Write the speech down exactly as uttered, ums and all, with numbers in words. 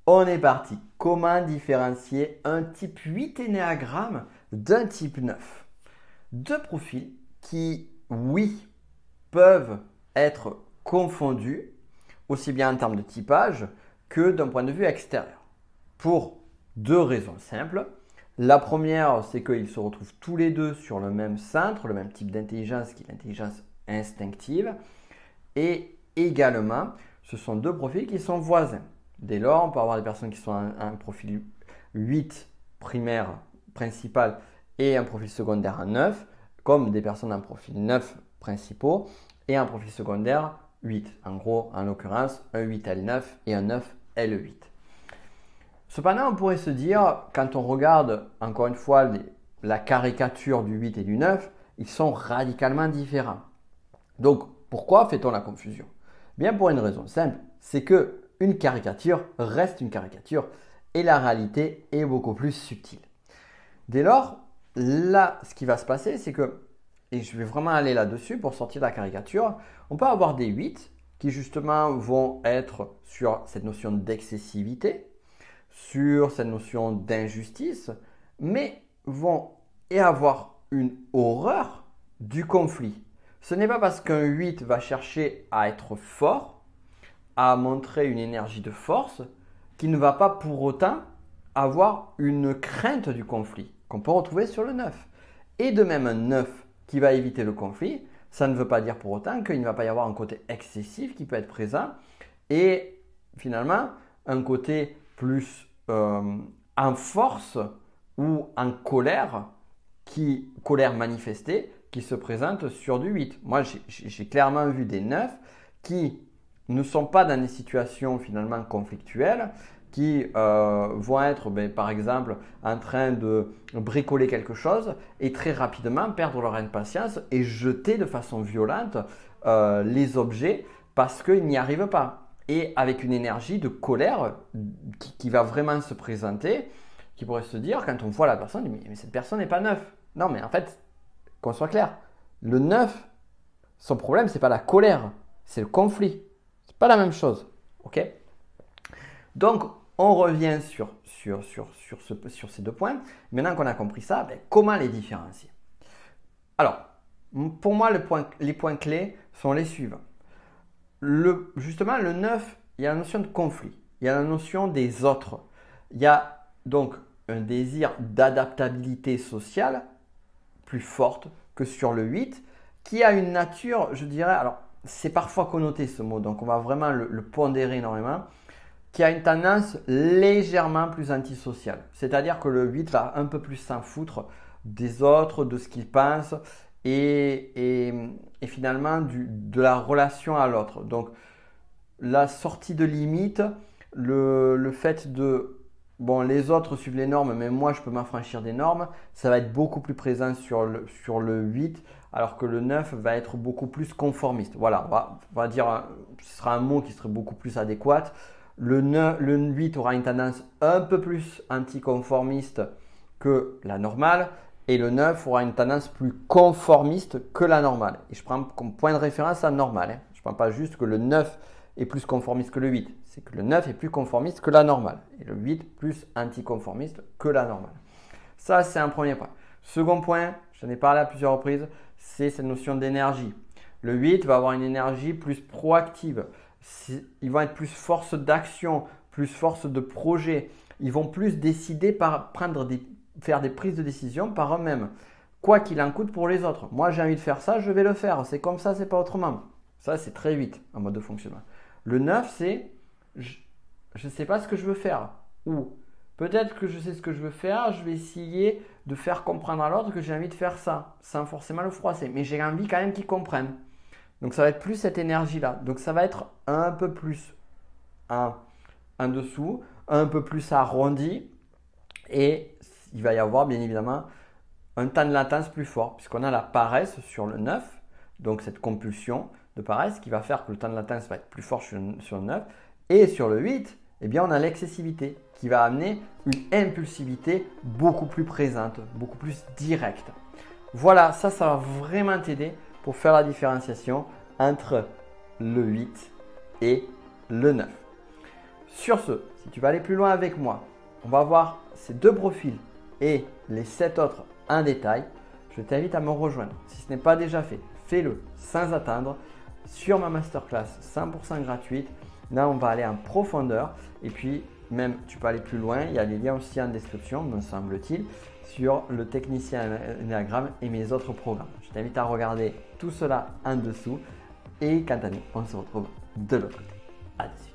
On est parti. Comment différencier un type huit énéagramme d'un type neuf? Deux profils qui, oui, peuvent être confondus, aussi bien en termes de typage que d'un point de vue extérieur. Pour deux raisons simples. La première, c'est qu'ils se retrouvent tous les deux sur le même centre, le même type d'intelligence qui est l'intelligence instinctive. Et également, ce sont deux profils qui sont voisins. Dès lors, on peut avoir des personnes qui sont un, un profil huit primaire principal et un profil secondaire en neuf, comme des personnes en profil neuf principaux et un profil secondaire huit. En gros, en l'occurrence, un huit L neuf et un neuf L huit. Cependant, on pourrait se dire, quand on regarde encore une fois les, la caricature du huit et du neuf, ils sont radicalement différents. Donc, pourquoi fait-on la confusion? Bien pour une raison simple, c'est que une caricature reste une caricature et la réalité est beaucoup plus subtile. Dès lors, là, ce qui va se passer, c'est que, et je vais vraiment aller là-dessus pour sortir de la caricature, on peut avoir des huit qui justement vont être sur cette notion d'excessivité, sur cette notion d'injustice, mais vont et avoir une horreur du conflit. Ce n'est pas parce qu'un huit va chercher à être fort, à montrer une énergie de force, qu'il ne va pas pour autant avoir une crainte du conflit qu'on peut retrouver sur le neuf. Et de même un neuf qui va éviter le conflit, ça ne veut pas dire pour autant qu'il ne va pas y avoir un côté excessif qui peut être présent et finalement un côté plus euh, en force ou en colère, qui, colère manifestée, qui se présente sur du huit. Moi, j'ai clairement vu des neufs qui ne sont pas dans des situations finalement conflictuelles, qui euh, vont être ben, par exemple en train de bricoler quelque chose et très rapidement perdre leur impatience et jeter de façon violente euh, les objets parce qu'ils n'y arrivent pas. Et avec une énergie de colère qui, qui va vraiment se présenter, qui pourrait se dire quand on voit la personne, mais, mais cette personne n'est pas neuf. Non mais en fait, qu'on soit clair, le neuf, son problème c'est pas la colère, c'est le conflit. C'est pas la même chose. Ok? Donc, on revient sur, sur, sur, sur, ce, sur ces deux points. Maintenant qu'on a compris ça, ben, comment les différencier? Alors, pour moi, le point, les points clés sont les suivants. Le, justement, le neuf, il y a la notion de conflit. Il y a la notion des autres. Il y a donc un désir d'adaptabilité sociale plus forte que sur le huit, qui a une nature, je dirais, alors c'est parfois connoté ce mot, donc on va vraiment le, le pondérer énormément, qui a une tendance légèrement plus antisociale. C'est-à-dire que le huit va un peu plus s'en foutre des autres, de ce qu'ils pensent et, et, et finalement du, de la relation à l'autre. Donc la sortie de limite, le, le fait de bon, les autres suivent les normes, mais moi je peux m'affranchir des normes, ça va être beaucoup plus présent sur le, sur le huit, alors que le neuf va être beaucoup plus conformiste. Voilà, on va, on va dire, ce sera un mot qui serait beaucoup plus adéquat. Le, neuf, le huit aura une tendance un peu plus anticonformiste que la normale et le neuf aura une tendance plus conformiste que la normale. Et je prends comme point de référence la normale. Hein. Je ne prends pas juste que le neuf est plus conformiste que le huit. C'est que le neuf est plus conformiste que la normale et le huit plus anticonformiste que la normale. Ça, c'est un premier point. Second point, j'en ai parlé à plusieurs reprises, c'est cette notion d'énergie. Le huit va avoir une énergie plus proactive. Ils vont être plus force d'action, plus force de projet. Ils vont plus décider par prendre des, faire des prises de décision par eux-mêmes. Quoi qu'il en coûte pour les autres. Moi, j'ai envie de faire ça, je vais le faire. C'est comme ça, c'est pas autrement. Ça, c'est très huit en mode de fonctionnement. Le neuf, c'est je ne sais pas ce que je veux faire. Ou peut-être que je sais ce que je veux faire, je vais essayer de faire comprendre à l'autre que j'ai envie de faire ça, sans forcément le froisser. Mais j'ai envie quand même qu'il comprenne. Donc ça va être plus cette énergie-là. Donc ça va être un peu plus en, en dessous, un peu plus arrondi. Et il va y avoir bien évidemment un temps de latence plus fort, puisqu'on a la paresse sur le neuf. Donc cette compulsion de paresse qui va faire que le temps de latence va être plus fort sur, sur le neuf. Et sur le huit, eh bien, on a l'excessivité qui va amener une impulsivité beaucoup plus présente, beaucoup plus directe. Voilà, ça, ça va vraiment t'aider pour faire la différenciation entre le huit et le neuf. Sur ce, si tu veux aller plus loin avec moi, on va voir ces deux profils et les sept autres en détail. Je t'invite à me rejoindre. Si ce n'est pas déjà fait, fais-le sans attendre sur ma masterclass cent pour cent gratuite. Là, on va aller en profondeur et puis même tu peux aller plus loin. Il y a des liens aussi en description, me semble-t-il, sur le technicien Enneagramme et mes autres programmes. Je t'invite à regarder tout cela en dessous et quant à nous, on se retrouve de l'autre côté. À dessus.